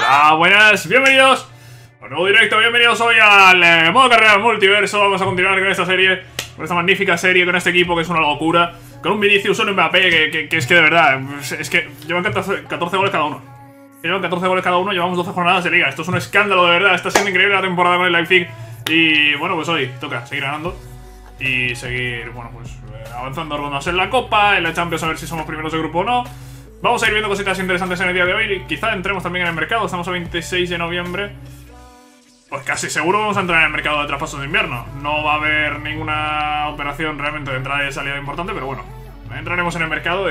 Hola, buenas, bienvenidos a un nuevo directo, bienvenidos hoy al modo carrera multiverso. Vamos a continuar con esta serie, con esta magnífica serie, con este equipo que es una locura, con un Vinicius, un Mbappé, que es que de verdad, es que llevan 14 goles cada uno. Llevan 14 goles cada uno, llevamos 12 jornadas de liga. Esto es un escándalo de verdad, está siendo increíble la temporada con el Leipzig. Y bueno, pues hoy toca seguir ganando y seguir, bueno, pues avanzando rondas en la Copa, en la Champions, a ver si somos primeros de grupo o no. Vamos a ir viendo cositas interesantes en el día de hoy. Quizá entremos también en el mercado. Estamos a 26 de noviembre. Pues casi seguro vamos a entrar en el mercado de traspasos de invierno. No va a haber ninguna operación realmente de entrada y de salida importante, pero bueno, entraremos en el mercado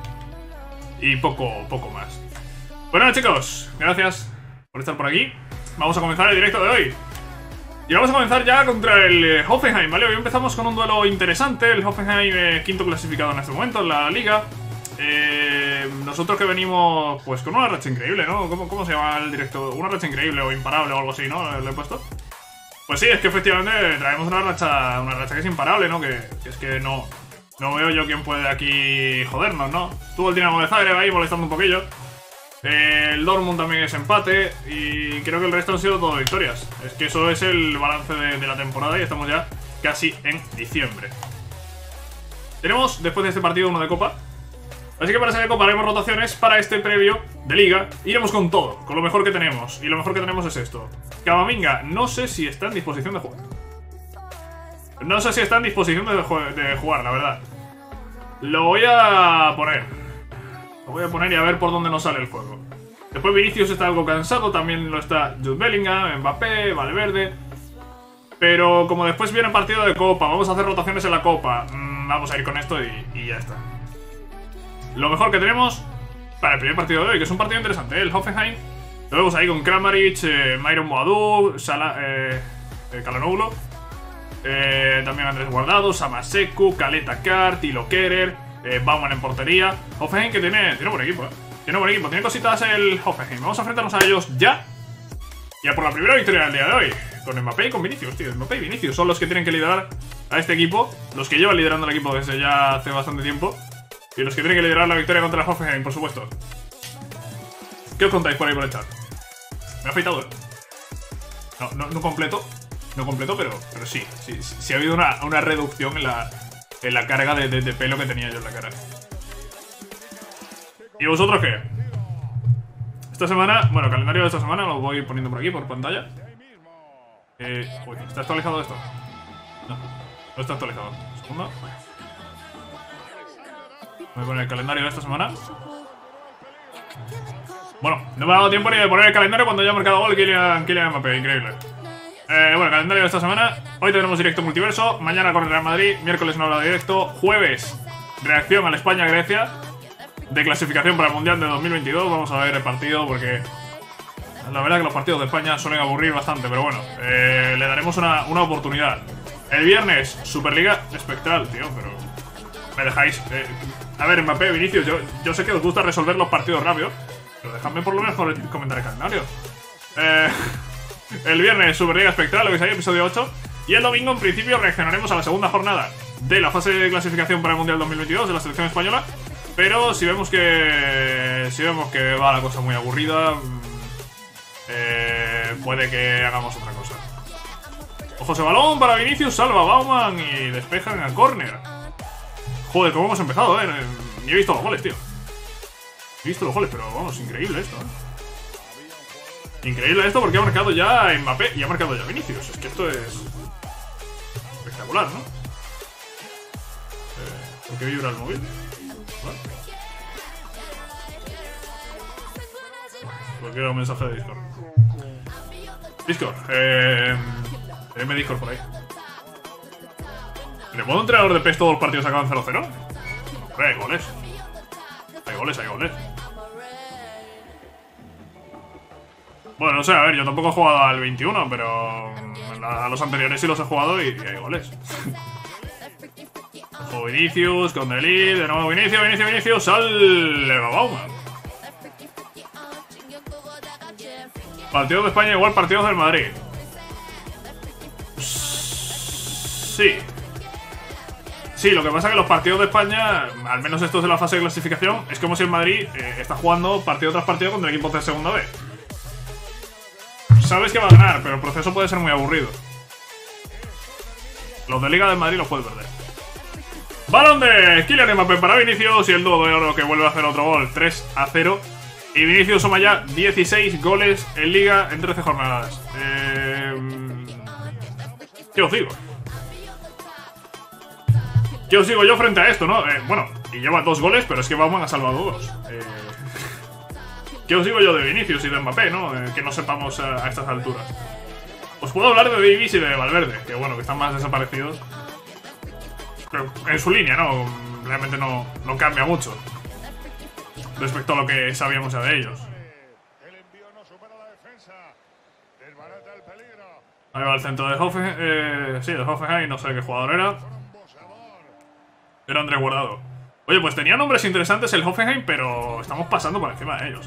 y poco más. Bueno, chicos, gracias por estar por aquí. Vamos a comenzar el directo de hoy. Y vamos a comenzar ya contra el Hoffenheim, ¿vale? Hoy empezamos con un duelo interesante. El Hoffenheim, quinto clasificado en este momento en la liga. Nosotros que venimos pues con una racha increíble, ¿no? ¿Cómo se llama el directo? Una racha increíble o imparable o algo así, ¿no? ¿Le he puesto? Pues sí, es que efectivamente traemos una racha que es imparable, ¿no? Que es que no veo yo quién puede aquí jodernos, ¿no? Tuvo el Dinamo de Zagreb ahí molestando un poquillo. El Dortmund también es empate y creo que el resto han sido todo victorias. Es que eso es el balance de la temporada y estamos ya casi en diciembre. Tenemos después de este partido uno de Copa. Así que para esa Copa haremos rotaciones. Para este previo de Liga iremos con todo, con lo mejor que tenemos. Y lo mejor que tenemos es esto. Camavinga, no sé si está en disposición de jugar. No sé si está en disposición de jugar, la verdad. Lo voy a poner. Lo voy a poner y a ver por dónde nos sale el juego. Después Vinicius está algo cansado. También lo está Jude Bellingham, Mbappé, Valverde. Pero como después viene el partido de Copa, vamos a hacer rotaciones en la Copa, vamos a ir con esto y ya está. Lo mejor que tenemos para el primer partido de hoy, que es un partido interesante, ¿eh? El Hoffenheim. Lo vemos ahí con Kramaric, Myron Boadou, Calhanoglu, también Andrés Guardado, Samaseku, Caleta Car, Tilo Kerer, Baumann en portería. Hoffenheim que tiene buen equipo, ¿eh? Tiene buen equipo, tiene cositas el Hoffenheim. Vamos a enfrentarnos a ellos ya. Ya por la primera victoria del día de hoy. Con Mbappé y con Vinicius, tío. Mbappé y Vinicius son los que tienen que liderar a este equipo. Los que llevan liderando el equipo desde ya hace bastante tiempo. Y los que tienen que liderar la victoria contra el Hoffenheim, por supuesto. ¿Qué os contáis por ahí por el chat? Me ha afeitado, ¿eh? No completo. No completo, pero sí ha habido una reducción en la carga de pelo que tenía yo en la cara. ¿Y vosotros qué? Esta semana, bueno, el calendario de esta semana lo voy poniendo por aquí, por pantalla. Uy, ¿está actualizado esto? No está actualizado. Un segundo. Voy a poner el calendario de esta semana. Bueno, no me ha dado tiempo ni de poner el calendario cuando ya ha marcado gol Kylian Mbappé, increíble. Bueno, el calendario de esta semana. Hoy tenemos directo multiverso. Mañana con el Real Madrid. Miércoles no habrá directo. Jueves, reacción al España-Grecia de clasificación para el Mundial de 2022. Vamos a ver el partido porque la verdad que los partidos de España suelen aburrir bastante. Pero bueno, le daremos una oportunidad. El viernes, Superliga espectral, tío, pero me dejáis... A ver, Mbappé, Vinicius, yo sé que os gusta resolver los partidos rápido, pero dejadme por lo menos comentar el calendario. El viernes, Superliga espectral, lo veis ahí, episodio 8. Y el domingo, en principio, reaccionaremos a la segunda jornada de la fase de clasificación para el Mundial 2022 de la selección española. Pero si vemos que va la cosa muy aburrida, puede que hagamos otra cosa. Ojo ese balón para Vinicius, salva Baumann y despejan al córner. Joder, cómo hemos empezado, ni he visto los goles, tío. He visto los goles, pero vamos, increíble esto, Increíble esto porque ha marcado ya Mbappé y ha marcado ya Vinicius. Es que esto es espectacular, ¿no? ¿Por qué vibra el móvil? ¿Por qué era un mensaje de Discord? Discord, denme Discord por ahí. ¿Le puedo entrenador de PES todos los partidos acaban 0-0? Hombre, hay goles. Hay goles. Bueno, no sé, a ver, yo tampoco he jugado al 21, pero a los anteriores sí los he jugado y hay goles. Ojo Vinicius, con Delhi, de nuevo Vinicius, salva Baumann. Partidos de España igual partidos del Madrid. Sí, lo que pasa es que los partidos de España, al menos estos de la fase de clasificación, es como si el Madrid está jugando partido tras partido contra equipos de segunda B. sabes que va a ganar, pero el proceso puede ser muy aburrido. Los de Liga de Madrid los puedes perder. Balón de Kylian Mbappé para Vinicius y el dúo de oro que vuelve a hacer otro gol, 3-0. Y Vinicius suma ya 16 goles en Liga en 13 jornadas. ¿Qué os digo? ¿Qué os digo yo frente a esto, no? Bueno, y lleva 2 goles, pero es que Bauman ha salvado 2. ¿Qué os digo yo de Vinicius y de Mbappé, no? Que no sepamos a estas alturas. Os puedo hablar de Davies y de Valverde, que bueno, que están más desaparecidos. Pero en su línea, ¿no? Realmente no cambia mucho respecto a lo que sabíamos ya de ellos. Ahí va el centro de Hoffenheim. Sí, de Hoffenheim, no sé qué jugador era. Era Andrés Guardado. Oye, pues tenía nombres interesantes el Hoffenheim, pero estamos pasando por encima de ellos,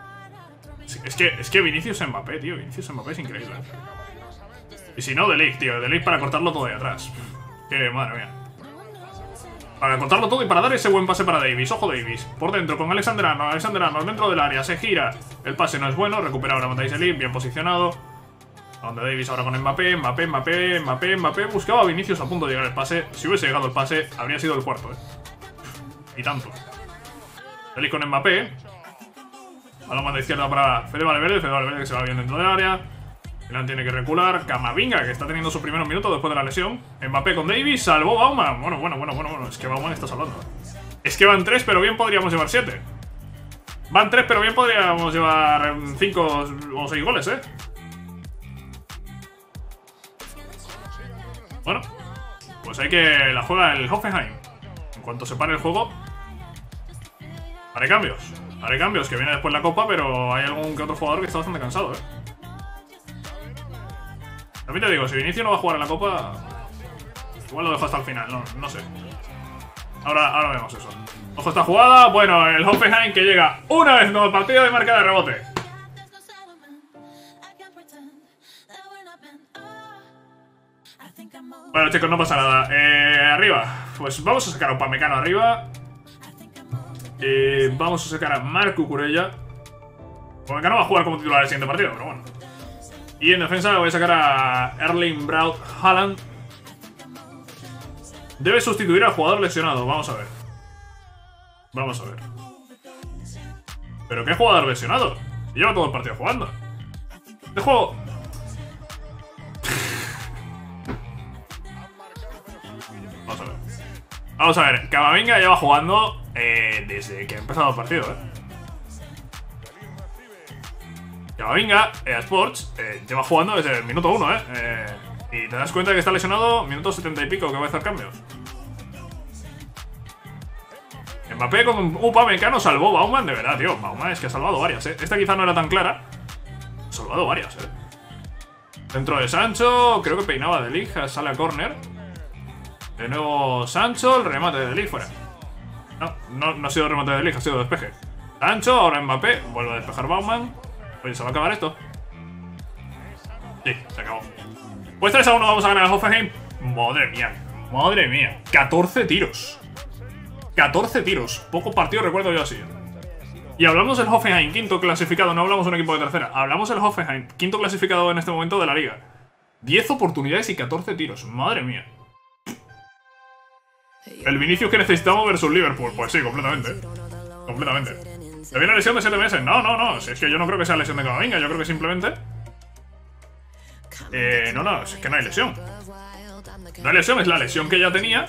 Es que Vinicius Mbappé, tío. Vinicius Mbappé es increíble. Y si no, De Ligt, tío. De Ligt para cortarlo todo de atrás. Que madre mía. Para cortarlo todo y para dar ese buen pase para Davies. Ojo Davies. Por dentro con Alexander Arnold. Alexander Arnold dentro del área. Se gira. El pase no es bueno. Recupera ahora Matthijs de Ligt. Bien posicionado. Donde Davies ahora con Mbappé. Mbappé. Buscaba a Vinicius a punto de llegar el pase. Si hubiese llegado el pase, habría sido el cuarto, Y tanto. De Ligt con Mbappé. Balón de izquierda para Fede Valverde. Fede Valverde que se va bien dentro del área. Milan tiene que recular. Camavinga, que está teniendo su primer minuto después de la lesión. Mbappé con Davies. Salvó Bauman. Bueno. Es que Bauman está salvando. Es que van 3, pero bien podríamos llevar 7. Van 3, pero bien podríamos llevar 5 o 6 goles, Bueno, pues hay que la juega el Hoffenheim. En cuanto se pare el juego, haré cambios, que viene después la Copa, pero hay algún que otro jugador que está bastante cansado, También te digo, si Vinicius no va a jugar en la Copa, igual lo dejo hasta el final, no sé. Ahora vemos eso. Ojo esta jugada, bueno, el Hoffenheim que llega una vez no al partido de marca de rebote. Bueno, chicos, no pasa nada. Arriba, pues vamos a sacar a Upamecano arriba. Vamos a sacar a Marc Cucurella. Upamecano va a jugar como titular el siguiente partido, pero bueno. Y en defensa voy a sacar a Erling Braut Haaland. Debe sustituir al jugador lesionado, vamos a ver. ¿Pero qué jugador lesionado? Lleva todo el partido jugando. Este juego... Vamos a ver, Camavinga lleva jugando desde que ha empezado el partido, Camavinga, Sports, lleva jugando desde el minuto 1, y te das cuenta que está lesionado, minuto 70 y pico, que va a hacer cambios. Mbappé con Upamecano salvó Bauman, de verdad, tío. Bauman es que ha salvado varias, Esta quizá no era tan clara. Ha salvado varias, Dentro de Sancho, creo que peinaba de Ligt, sale a córner. De nuevo Sancho, el remate de Ligt fuera. No ha sido el remate de Ligt, ha sido despeje. Sancho, ahora Mbappé, vuelve a despejar Bauman. Oye, ¿se va a acabar esto? Sí, se acabó. Pues 3-1, vamos a ganar al Hoffenheim. Madre mía, 14 tiros. 14 tiros, poco partido recuerdo yo así. Y hablamos del Hoffenheim, quinto clasificado, no hablamos de un equipo de tercera. Hablamos del Hoffenheim, quinto clasificado en este momento de la liga. 10 oportunidades y 14 tiros, madre mía. El Vinicius que necesitamos versus Liverpool, pues sí, completamente. ¿Le viene lesión de 7 meses? No, si es que yo no creo que sea lesión de Camavinga, yo creo que simplemente... No, es que no hay lesión. No hay lesión, es la lesión que ya tenía.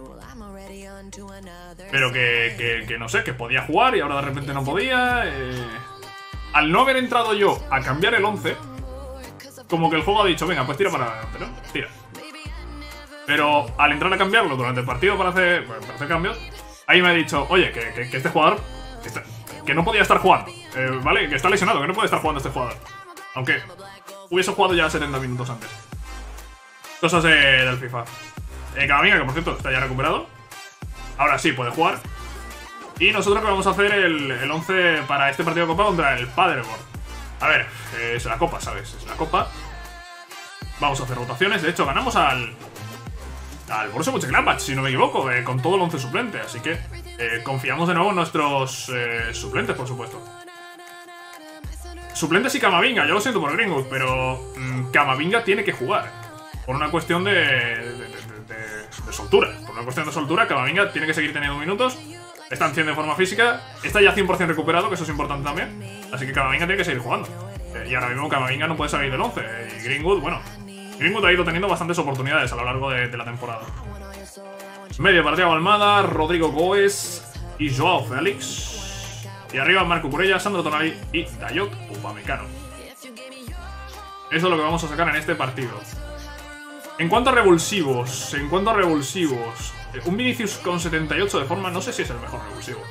Pero que no sé, que podía jugar y ahora de repente no podía. Al no haber entrado yo a cambiar el 11, como que el juego ha dicho, venga, pues tira para adelante, ¿no? Tira. Pero al entrar a cambiarlo durante el partido para hacer cambios, ahí me ha dicho, oye, que este jugador que no podía estar jugando, ¿vale? Que está lesionado, que no puede estar jugando este jugador. Aunque hubiese jugado ya 70 minutos antes. Cosas del FIFA. Camavinga, que por cierto está ya recuperado. Ahora sí puede jugar. Y nosotros que vamos a hacer el 11 para este partido de Copa contra el Paderborn. A ver, es la Copa, ¿sabes? Es la Copa. Vamos a hacer rotaciones. De hecho, ganamos al Borussia Mönchengladbach, si no me equivoco, con todo el 11 suplente. Así que confiamos de nuevo en nuestros suplentes, por supuesto. Suplentes y Camavinga, yo lo siento por Greenwood, pero Camavinga tiene que jugar. Por una cuestión de soltura. Por una cuestión de soltura, Camavinga tiene que seguir teniendo minutos. Está en 100 de forma física. Está ya 100% recuperado, que eso es importante también. Así que Camavinga tiene que seguir jugando. Y ahora mismo Camavinga no puede salir del 11. Y Greenwood, bueno. Greenwood ha ido teniendo bastantes oportunidades a lo largo de la temporada. Medio para Thiago Almada, Rodrigo Goes y Joao Félix. Y arriba Marco Cucurella, Sandro Tonali y Dayot Upamecano. Eso es lo que vamos a sacar en este partido. En cuanto a revulsivos, un Vinicius con 78 de forma, no sé si es el mejor revulsivo.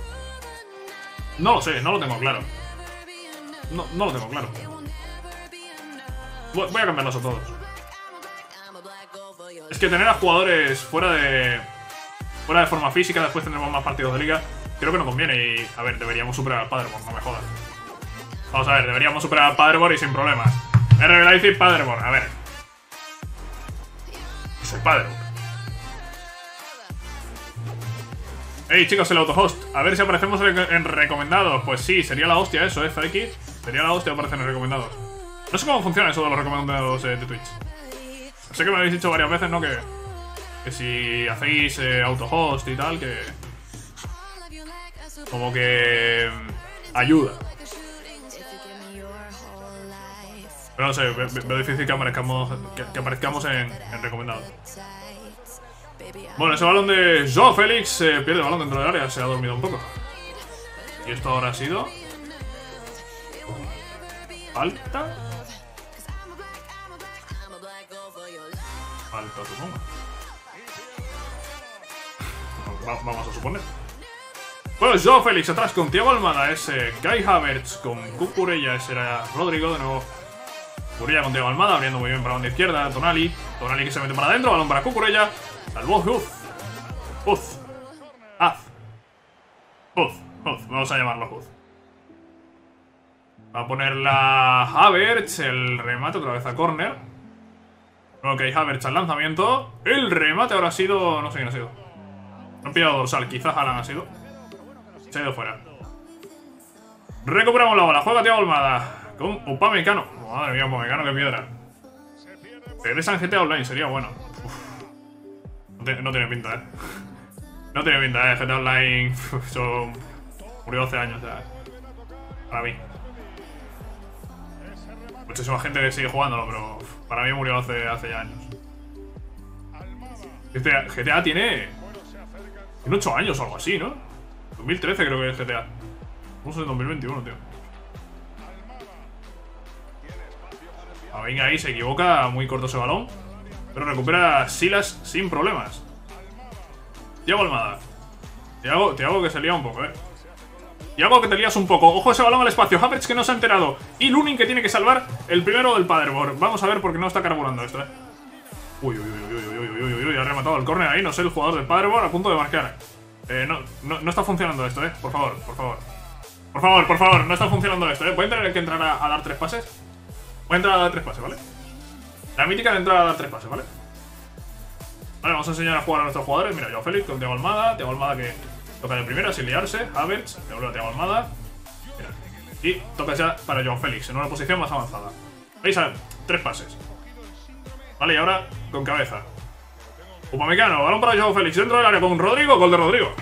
No lo sé, no lo tengo claro. No lo tengo claro. Voy a cambiarlos a todos. Es que tener a jugadores fuera de forma física, después tendremos más partidos de liga, creo que no conviene. Y, a ver, deberíamos superar al Paderborn, no me jodas. Vamos a ver, deberíamos superar al Paderborn y sin problemas. RB Leipzig, Paderborn, a ver. Es el Paderborn. Hey chicos, el autohost. A ver si aparecemos en recomendados. Pues sí, sería la hostia eso, FX. Sería la hostia aparecer en recomendados. No sé cómo funciona eso de los recomendados de Twitch. Sé que me habéis dicho varias veces, ¿no? Que si hacéis autohost y tal, que como que ayuda. Pero no sé, veo difícil que aparezcamos en recomendados. Bueno, ese balón de Joao Félix pierde el balón dentro del área, se ha dormido un poco. Y esto ahora ha sido falta. Falta, supongo. Vamos a suponer. Bueno, Joao Félix atrás con Thiago Almada, ese Kai Havertz con Cucurella, ese era Rodrigo, de nuevo Cucurella con Thiago Almada, abriendo muy bien para la banda izquierda, Tonali que se mete para adentro, balón para Cucurella, salvó Uz, vamos a llamarlo Uz. Va a poner la Havertz, el remate otra vez a córner. Ok, Havertz al lanzamiento. El remate ahora ha sido... no sé quién ha sido. No han pillado dorsal, quizás Alan ha sido. Se ha ido fuera. Recuperamos la bola, juega Thiago Almada con Upamecano. Madre mía, Upamecano, qué piedra. Regresan GTA Online, sería bueno. No tiene pinta, No tiene pinta, GTA Online. Eso murió hace años ya. Para mí. Muchísima gente que sigue jugándolo, pero para mí murió hace ya años. GTA tiene 8 años o algo así, ¿no? 2013 creo que es GTA. Vamos en 2021, tío. Venga, ahí se equivoca, muy corto ese balón. Pero recupera Silas sin problemas. Thiago Almada. Thiago que se lía un poco, Thiago que te lías un poco. Ojo ese balón al espacio. Havertz que no se ha enterado. Y Lunin que tiene que salvar el primero del Paderborn. Vamos a ver porque no está carburando esto, Uy, ha rematado el córner ahí. No sé, el jugador del Paderborn a punto de marcar. No está funcionando esto, Por favor. No está funcionando esto, Voy a tener que entrar a dar 3 pases. Voy a entrar a dar 3 pases, ¿vale? La mítica de entrar a dar 3 pases, ¿vale? Vale, vamos a enseñar a jugar a nuestros jugadores. Mira, Joao Félix con Thiago Almada que toca de primera sin liarse. Havertz, devuelve a Thiago Almada. Mira. Y toca ya para Joao Félix en una posición más avanzada. ¿Veis? A ver, 3 pases. Vale, y ahora con cabeza. Upamecano, balón para Joao Félix dentro del área con Rodrigo, gol de Rodrigo.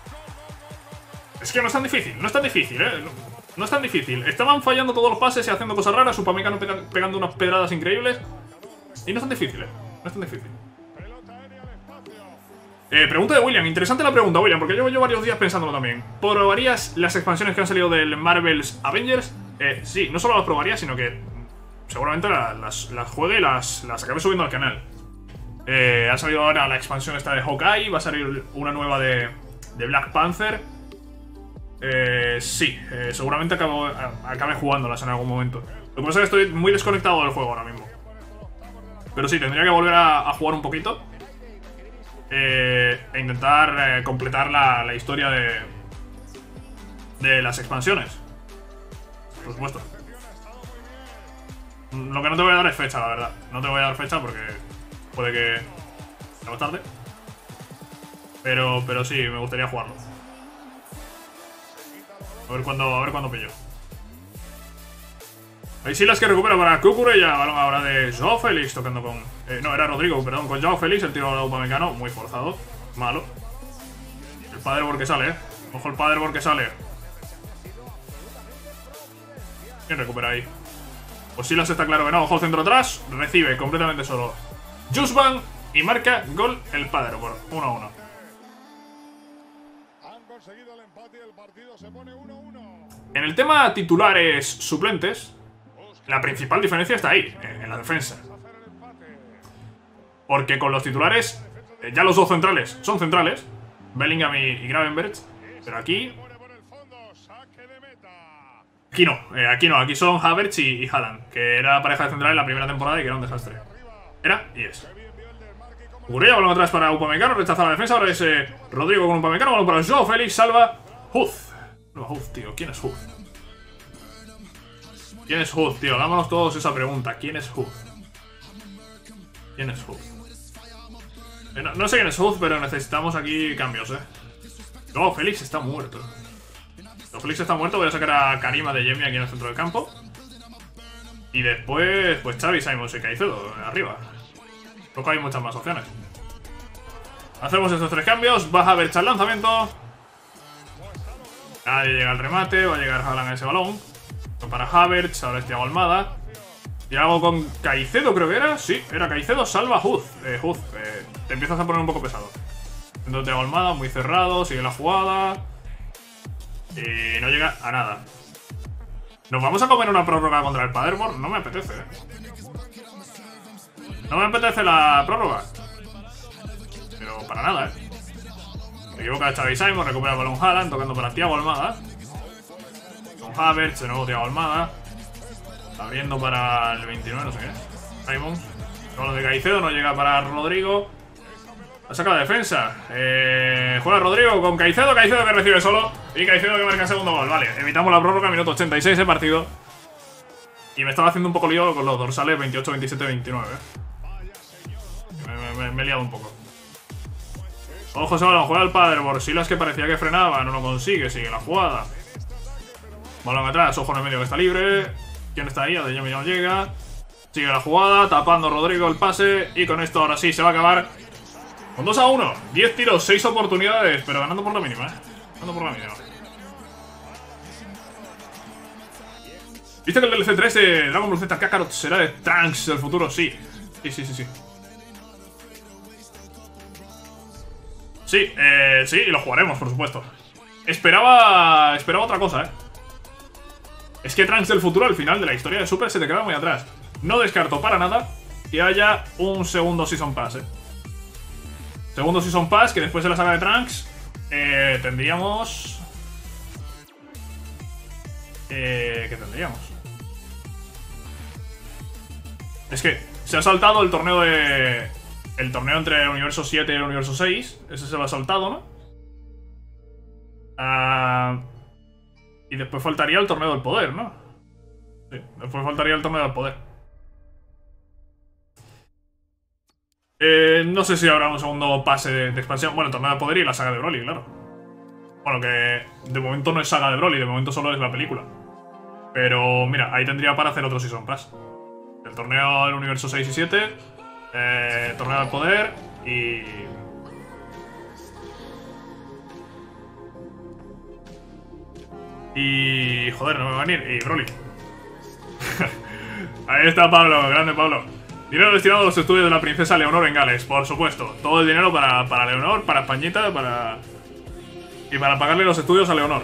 Es que no es tan difícil, no es tan difícil, Estaban fallando todos los pases y haciendo cosas raras. Upamecano pegando unas pedradas increíbles. Y no es tan difícil, Pregunta de William, interesante la pregunta, William, porque llevo yo varios días pensándolo también. ¿Probarías las expansiones que han salido del Marvel's Avengers? Sí, no solo las probaría, sino que seguramente las juegue y las acabe subiendo al canal. Ha salido ahora la expansión esta de Hawkeye, va a salir una nueva de Black Panther. Sí, seguramente acabe jugándolas en algún momento. Lo que pasa es que estoy muy desconectado del juego ahora mismo. Pero sí, tendría que volver a jugar un poquito. E intentar completar la historia de las expansiones. Por supuesto. Lo que no te voy a dar es fecha, la verdad. No te voy a dar fecha porque puede que sea más tarde. Pero sí, me gustaría jugarlo. A ver cuándo pillo. Ahí sí las que recupera para Cucurella. Balón ahora de Joao Félix tocando con... no, era Rodrigo, perdón, con Joao Félix. El tiro a Upamecano, muy forzado. Malo. El Paderborn que sale, Ojo el Paderborn que sale. ¿Quién recupera ahí? Pues Silas está claro que no. Ojo el centro atrás. Recibe completamente solo Jusban y marca gol el Paderborn. 1-1. Han conseguido el empate y el partido se pone 1-1. En el tema titulares suplentes, la principal diferencia está ahí, en la defensa. Porque con los titulares, ya los dos centrales son centrales, Bellingham y Gravenberch, pero aquí... Aquí no, aquí son Havertz y Haaland, que era pareja de central en la primera temporada y que era un desastre. Era y es. Gurella, balón atrás para Upamecano, rechaza la defensa, ahora es Rodrigo con Upamecano, balón para Joao Félix, salva Huth. No, Huth, tío, ¿quién es Huth? ¿Quién es Huth, tío? Hagámonos todos esa pregunta, ¿quién es Huth? ¿Quién es Huth? No sé quién es Huth, pero necesitamos aquí cambios, Joao Félix está muerto. Félix está muerto, voy a sacar a Karima de Yemi aquí en el centro del campo. Y después, pues Xavi, Simons y Caicedo arriba. Creo que hay muchas más opciones. Hacemos estos tres cambios, va a haber el lanzamiento. Nadie llega al remate, va a llegar Haaland a ese balón. Para Havertz, ahora es Thiago Almada. Thiago con Caicedo, creo que era. Sí, era Caicedo, salva Huth. Te empiezas a poner un poco pesado. Entonces Thiago Almada, muy cerrado, sigue la jugada. Y no llega a nada. ¿Nos vamos a comer una prórroga contra el Paderborn? No me apetece, No me apetece la prórroga. Pero para nada, Se equivoca Xavi Simons, recupera el balón Haaland, tocando para Thiago Almada. Con Havertz, de nuevo Thiago Almada. Abriendo para el 29, no sé qué. Simons. Con de Caicedo, no llega para Rodrigo. La saca la defensa. Juega Rodrigo con Caicedo. Caicedo que recibe solo. Y Caicedo que marca el segundo gol. Vale, evitamos la prórroga, minuto 86 de partido. Y me estaba haciendo un poco lío con los dorsales 28, 27, 29. Me he liado un poco. Ojo, se balón, juega el Paderborn. Silas que parecía que frenaba, no lo consigue. Sigue la jugada. Balón atrás, ojo en el medio que está libre. ¿Quién está ahí? Adeyemi no llega. Sigue la jugada, tapando Rodrigo el pase. Y con esto ahora sí se va a acabar. Con 2-1, 10 tiros, 6 oportunidades, pero ganando por la mínima, Ganando por la mínima. ¿Viste que el DLC 3 de Dragon Ball Z Kakarot será de Trunks del futuro? Sí. Sí. Sí, y lo jugaremos, por supuesto. Esperaba otra cosa, Es que Trunks del futuro, al final de la historia de Super, se te queda muy atrás. No descarto para nada que haya un segundo Season Pass, Segundo Season Pass, que después de la saga de Trunks tendríamos... ¿qué tendríamos? Es que se ha saltado el torneo de... El torneo entre el universo 7 y el universo 6. Ese se lo ha saltado, ¿no? Y después faltaría el torneo del poder, ¿no? Sí, después faltaría el torneo del poder. No sé si habrá un segundo pase de expansión. Bueno, el torneo de poder y la saga de Broly, claro. Bueno, que de momento no es saga de Broly, de momento solo es la película. Pero mira, ahí tendría para hacer otro Season Pass. El torneo del universo 6 y 7. Torneo del poder y... Y... Joder, no me va a venir. Y Broly. Ahí está Pablo, grande Pablo. Dinero destinado a los estudios de la princesa Leonor en Gales, por supuesto. Todo el dinero para Leonor, para Españita, y para pagarle los estudios a Leonor.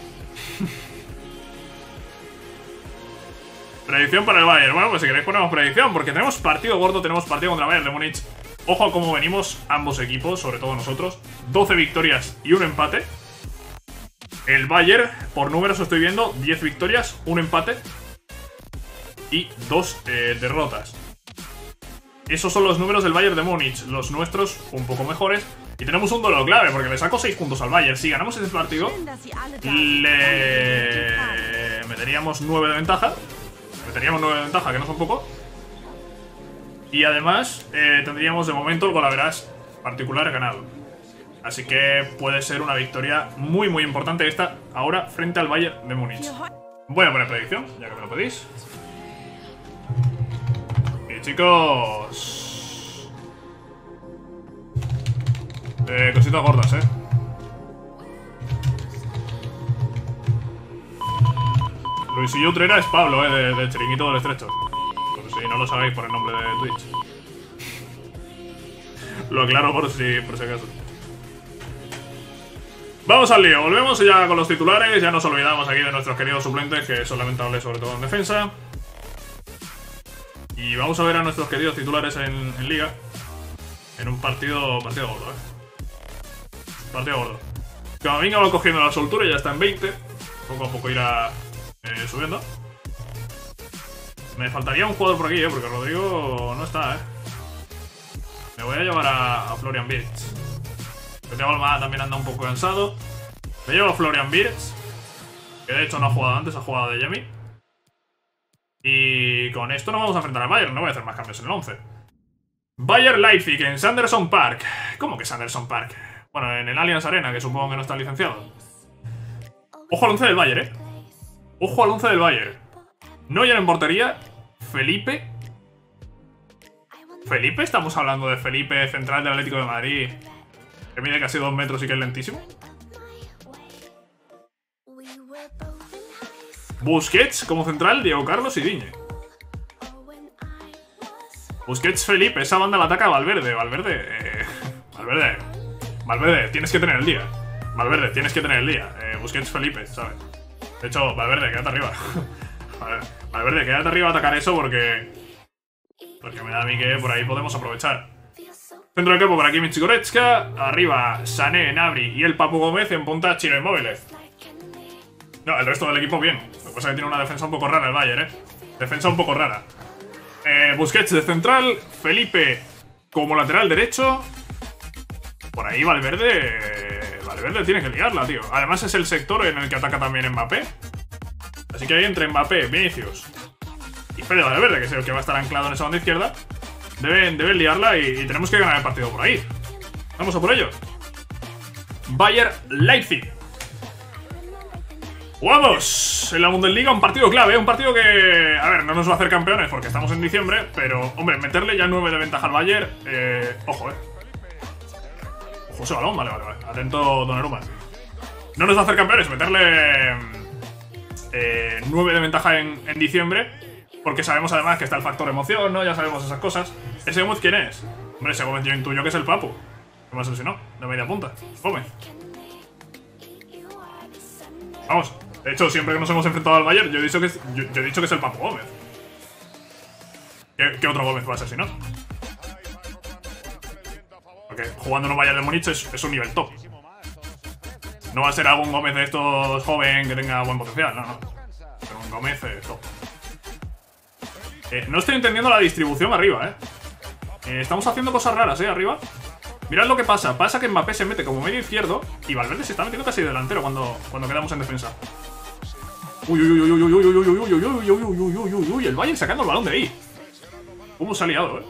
Predicción para el Bayern. Bueno, pues si queréis ponemos predicción, porque tenemos partido gordo, tenemos partido contra Bayern de Múnich. Ojo a cómo venimos ambos equipos, sobre todo nosotros. 12 victorias y un empate. El Bayern, por números estoy viendo, 10 victorias, un empate y 2 derrotas. Esos son los números del Bayern de Múnich. Los nuestros un poco mejores. Y tenemos un duelo clave, porque le saco 6 puntos al Bayern. Si ganamos ese partido, le meteríamos 9 de ventaja. Meteríamos 9 de ventaja, que no son poco. Y además tendríamos de momento el golaveras particular ganado. Así que puede ser una victoria muy muy importante esta ahora frente al Bayern de Múnich. Voy a poner predicción, ya que me lo pedís. Y chicos... cositas gordas, Luisillo Utrera es Pablo, de Chiringuito del Estrecho. Por si no lo sabéis por el nombre de Twitch. Lo aclaro por si acaso. Vamos al lío, volvemos ya con los titulares. Ya nos olvidamos aquí de nuestros queridos suplentes, que son lamentables sobre todo en defensa. Y vamos a ver a nuestros queridos titulares en Liga. En un partido gordo, Partido gordo. Camavinga va cogiendo la soltura y ya está en 20. Poco a poco irá subiendo. Me faltaría un jugador por aquí, porque Rodrigo no está, Me voy a llevar a Florian Wirtz. Thiago Almada también anda un poco cansado. Me llevo a Florian Wirtz, que de hecho no ha jugado antes, ha jugado de Yemi. Y con esto nos vamos a enfrentar al Bayern. No voy a hacer más cambios en el 11. Bayern Leipzig en Sanderson Park. ¿Cómo que Sanderson Park? Bueno, en el Allianz Arena, que supongo que no está licenciado. Ojo al 11 del Bayern, Ojo al 11 del Bayern. Neuer en portería. Felipe. ¿Felipe? ¿Estamos hablando de Felipe, central del Atlético de Madrid, que mide casi 2 metros y que es lentísimo? Busquets como central, Diego Carlos y Digne. Busquets, Felipe, esa banda la ataca Valverde. Valverde, tienes que tener el día. Busquets, Felipe, ¿sabes? De hecho, Valverde, quédate arriba. Valverde, quédate arriba a atacar eso porque me da a mí que por ahí podemos aprovechar. Centro del campo para Kimmich y Goretzka. Arriba, Sané, Gnabry y el Papu Gómez en punta Chiro Immobile. No, el resto del equipo bien. Lo que pasa es que tiene una defensa un poco rara el Bayern, Defensa un poco rara. Busquets de central, Felipe como lateral derecho. Por ahí Valverde tiene que liarla, tío. Además es el sector en el que ataca también Mbappé. Así que ahí entre Mbappé, Vinicius y Fede Valverde, que es el que va a estar anclado en esa banda izquierda, deben liarla y tenemos que ganar el partido por ahí. Vamos a por ello. Bayern Leipzig. Jugamos en la Bundesliga un partido clave, un partido que, a ver, no nos va a hacer campeones porque estamos en diciembre, pero, hombre, meterle ya 9 de ventaja al Bayern, ojo, Ojo ese balón, vale. Atento, Donnarumma. No nos va a hacer campeones meterle 9 de ventaja en diciembre, porque sabemos además que está el factor emoción, ¿no? Ya sabemos esas cosas. ¿Ese Gómez quién es? Hombre, ese Gómez yo intuyo que es el Papu. ¿Qué más es si no? De media punta. Gómez. Vamos. De hecho, siempre que nos hemos enfrentado al Bayern, yo he dicho que es el Papu Gómez. ¿Qué otro Gómez va a ser si no? Porque jugando en un Bayern de Múnich es un nivel top. No va a ser algún Gómez de estos joven que tenga buen potencial, no. Pero un Gómez top. No estoy entendiendo la distribución arriba, estamos haciendo cosas raras, arriba. Mirad lo que pasa. Pasa que Mbappé se mete como medio izquierdo y Valverde se está metiendo casi delantero cuando quedamos en defensa. Uy, el Bayern sacando el balón de ahí. ¿Cómo se ha liado,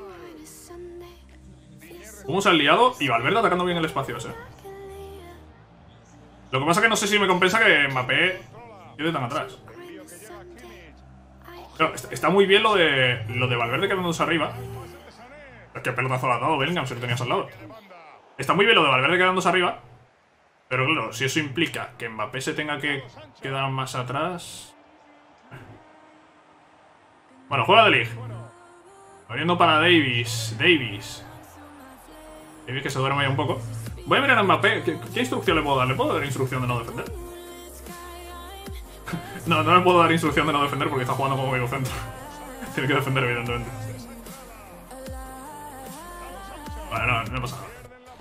¿Cómo se ha liado? Y Valverde atacando bien el espacio ese. Lo que pasa que no sé si me compensa que Mbappé quede tan atrás. Claro, está muy bien lo de Valverde quedándose arriba. Es que pelotazo le ha dado Bellingham si lo tenías al lado. Está muy bien lo de Valverde quedándose arriba. Pero claro, si eso implica que Mbappé se tenga que quedar más atrás... Bueno, juega de Ligt. Abriendo para Davis que se duerme ahí un poco. Voy a mirar a Mbappé. ¿Qué instrucción le puedo dar? ¿Le puedo dar instrucción de no defender? No le puedo dar instrucción de no defender porque está jugando como medio centro. Tiene que defender, evidentemente. Vale, no pasa nada.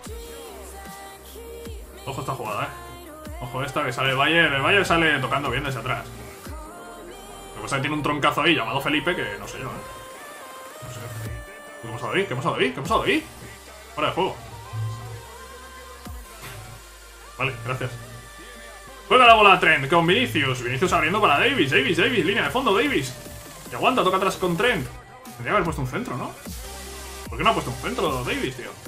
Ojo esta jugada, Ojo esta que sale el Bayern. El Bayern sale tocando bien desde atrás. Lo que pasa es que tiene un troncazo ahí llamado Felipe que no sé yo, No sé. ¿Qué hemos dado ahí? Fuera de juego. Vale, gracias. Juega la bola a Trent con Vinicius. Vinicius abriendo para Davis, línea de fondo, Davis. Que aguanta, toca atrás con Trent. Tendría que haber puesto un centro, ¿no? ¿Por qué no ha puesto un centro Davis, tío?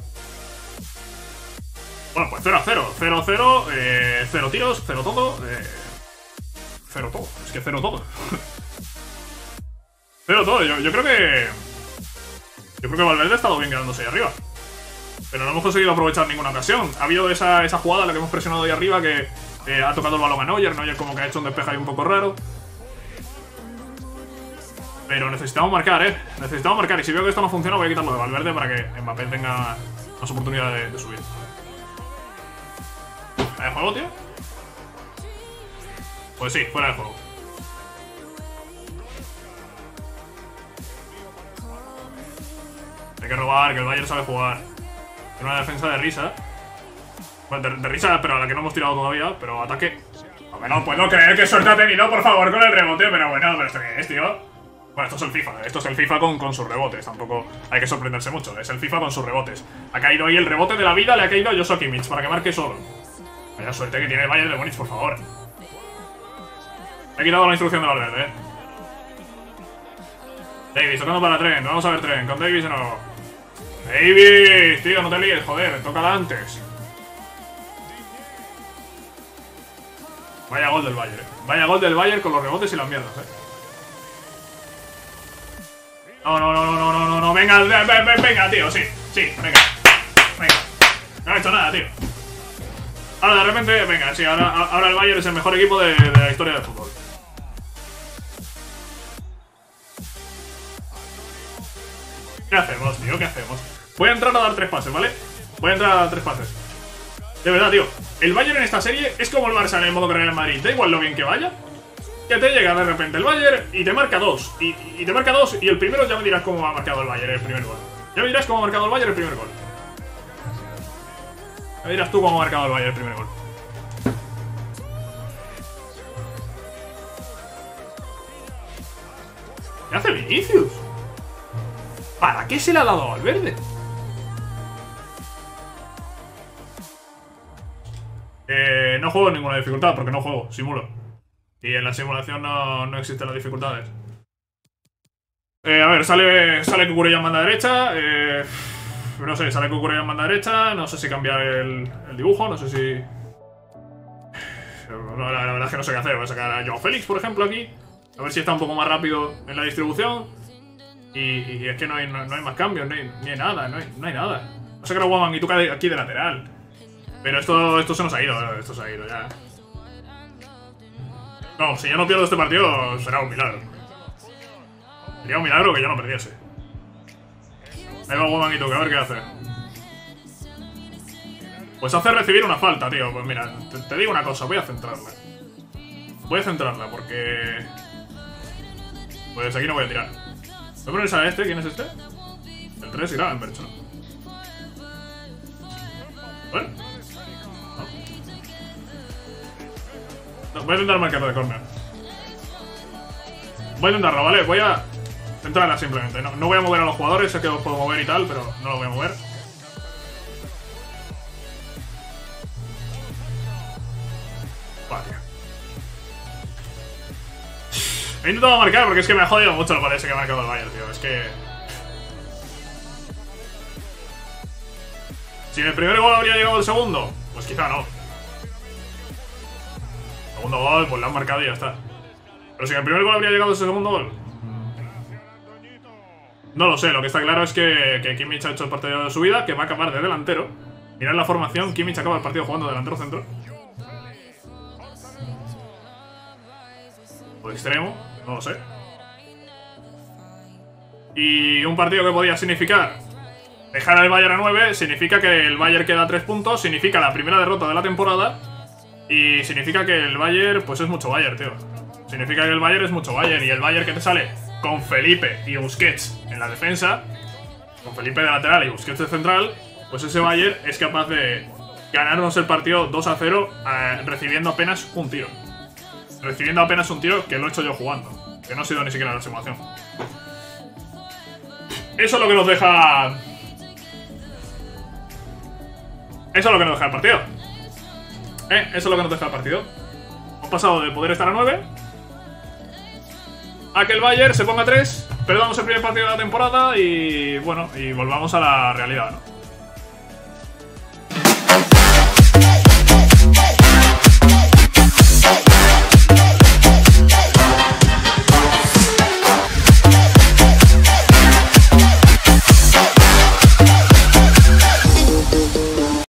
Bueno, pues 0-0. 0-0, 0 tiros, 0 todo. 0 todo. Es que 0 todo. Pero todo, yo creo que... Yo creo que Valverde ha estado bien quedándose ahí arriba. Pero no hemos conseguido aprovechar ninguna ocasión. Ha habido esa jugada en la que hemos presionado ahí arriba que ha tocado el balón a Neuer. Neuer como que ha hecho un despeje ahí un poco raro. Pero necesitamos marcar, necesitamos marcar. Y si veo que esto no funciona voy a quitarlo de Valverde para que Mbappé tenga más oportunidad de subir. ¿Fuera de juego, tío? Pues sí, fuera de juego. Hay que robar, que el Bayern sabe jugar. Tiene una defensa de risa. Bueno, de risa, pero a la que no hemos tirado todavía. Pero ataque. No puedo creer que suerte ha tenido, por favor, con el rebote. Pero bueno, pero esto qué es, tío. Bueno, esto es el FIFA. Esto es el FIFA con sus rebotes. Tampoco hay que sorprenderse mucho. Es el FIFA con sus rebotes. Ha caído ahí el rebote de la vida. Le ha caído a Joshua Kimmich para que marque solo. Vaya suerte que tiene el Bayern de Múnich, por favor. He quitado la instrucción de Valverde, Davis, tocando para Trent. Vamos a ver Trent. Con Davis no. Davis, tío, no te líes, joder. Tócala antes. Vaya gol del Bayern, Vaya gol del Bayern con los rebotes y las mierdas, No. Venga, venga, tío, sí, venga. No ha hecho nada, tío. Ahora de repente, venga, sí, ahora el Bayern es el mejor equipo de la historia del fútbol. ¿Qué hacemos, tío? ¿Qué hacemos? Voy a entrar a dar 3 pases, ¿vale? Voy a entrar a dar 3 pases. De verdad, tío. El Bayern en esta serie es como el Barça en el modo carrera en Madrid. Da igual lo bien que vaya. Que te llega de repente el Bayern y te marca 2. Y te marca 2 y el primero ya me dirás cómo ha marcado el Bayern el primer gol. Ya me dirás cómo ha marcado el Bayern el primer gol. Ya me dirás tú cómo ha marcado el Bayern el primer gol. ¿Qué hace Vinicius? ¿Para qué se le ha dado a Valverde? No juego en ninguna dificultad, porque no juego, simulo. Y en la simulación no existen las dificultades. A ver, sale Cucurella en banda derecha. No sé, sale Cucurella en banda derecha. No sé si cambiar el dibujo, no sé si... No, la verdad es que no sé qué hacer. Voy a sacar a Joao Félix, por ejemplo, aquí. A ver si está un poco más rápido en la distribución. Y es que no hay más cambios, no hay nada, no hay nada. No sé que lo Guaman y tú aquí de lateral. Pero esto se nos ha ido, esto se ha ido ya. No, si yo no pierdo este partido, será un milagro. Sería un milagro que yo no perdiese. Ahí va Guaman y tú, que a ver qué hace. Pues hace recibir una falta, tío. Pues mira, te digo una cosa, voy a centrarla. Voy a centrarla porque... Pues aquí no voy a tirar. ¿Voy a ponerse a este? ¿Quién es este? El 3 irá en Bercho. Bueno. No, voy a intentar marcarlo de córner. Voy a intentarlo, ¿vale? Voy a centrarla simplemente. No voy a mover a los jugadores, sé que los puedo mover y tal, pero no los voy a mover. Vale. He intentado marcar porque es que me ha jodido mucho el gol ese que ha marcado el Bayern, tío. Es que... Si en el primer gol habría llegado el segundo, pues quizá no. Segundo gol, pues lo han marcado y ya está. Pero si en el primer gol habría llegado ese segundo gol, no lo sé. Lo que está claro es que Kimmich ha hecho el partido de su vida, que va a acabar de delantero. Mirad la formación, Kimmich acaba el partido jugando de delantero centro. O extremo, no lo sé. Y un partido que podía significar dejar al Bayern a 9, significa que el Bayern queda a 3 puntos, significa la primera derrota de la temporada. Y significa que el Bayern, pues es mucho Bayern, tío. Significa que el Bayern es mucho Bayern. Y el Bayern que te sale con Felipe y Busquets en la defensa, con Felipe de lateral y Busquets de central, pues ese Bayern es capaz de ganarnos el partido 2-0 recibiendo apenas un tiro. Recibiendo apenas un tiro que lo he hecho yo jugando. Que no ha sido ni siquiera la simulación. Eso es lo que nos deja... Eso es lo que nos deja el partido. Eso es lo que nos deja el partido. Hemos pasado de poder estar a 9 a que el Bayern se ponga a 3, perdamos el primer partido de la temporada y bueno, y volvamos a la realidad, ¿no?